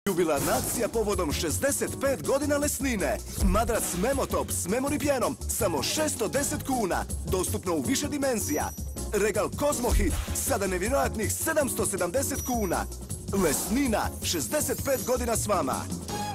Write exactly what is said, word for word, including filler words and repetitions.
Jubilarna akcija povodom šezdeset pet godina Lesnine. Madrac Memotop s memory pijenom, samo šesto deset kuna. Dostupno u više dimenzija. Regal Kozmohit, sada nevjerojatnih sedamsto sedamdeset kuna. Lesnina, šezdeset pet godina s vama.